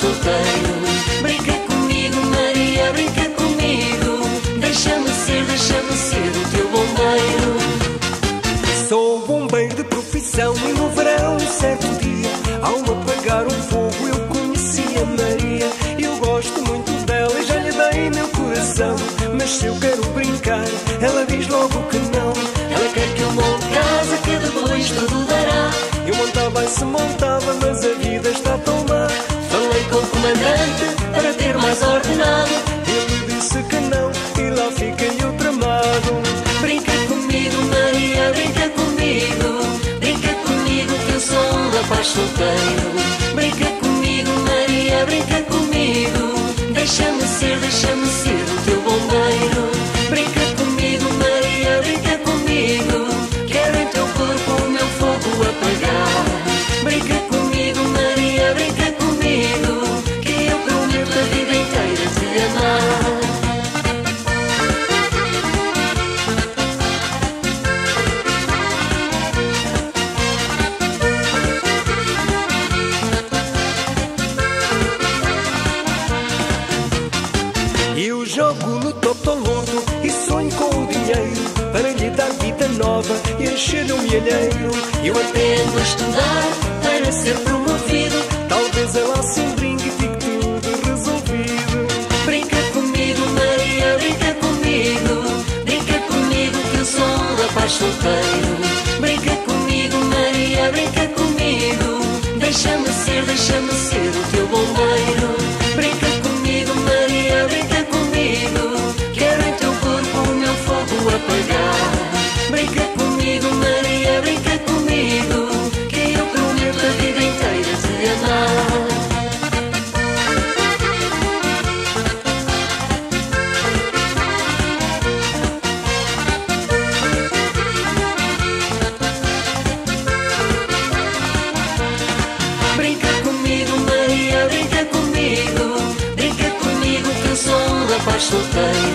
solteiro. Brinca comigo, Maria, brinca comigo. Deixa-me ser o teu bombeiro. Sou bombeiro de profissão e no verão, certo dia, ao apagar um fogo, eu conheci a Maria. Eu gosto muito dela e já lhe dei meu coração. Mas se eu quero brincar, ela diz logo que não. Ela quer que eu monte casa, que depois tudo dará. Eu montava e se montava, mas a vida está tão má. Falei com o comandante para ter mais ordenado. Ele disse que não e lá fiquei eu tramado. Brinca comigo, Maria, brinca comigo. Brinca comigo que eu sou um rapaz solteiro. Brinca comigo, Maria, brinca comigo. Deixa-me ser o teu bombeiro. Brinca comigo, Maria, brinca comigo. Quero em teu corpo o meu fogo apagar. Brinca comigo, Maria, brinca comigo, que eu prometo a vida inteira te amar. Eu jogo no totoloto e sonho com o dinheiro para lhe dar vida nova e encher um milheiro. Eu até ando a estudar para ser promovido. Talvez ela se brinque e fique tudo resolvido. Brinca comigo, Maria, brinca comigo. Brinca comigo que eu sou um rapaz solteiro. Brinca comigo, Maria, brinca comigo. Deixa-me ser o teu bombeiro. Brinca comigo, Maria, brinca comigo. Quero em teu corpo o meu fogo apagar. Brinca comigo, Maria, brinca comigo, que eu prometo a vida inteira te amar. Brinca comigo, Maria, brinca comigo. Brinca comigo que eu sou um rapaz solteiro.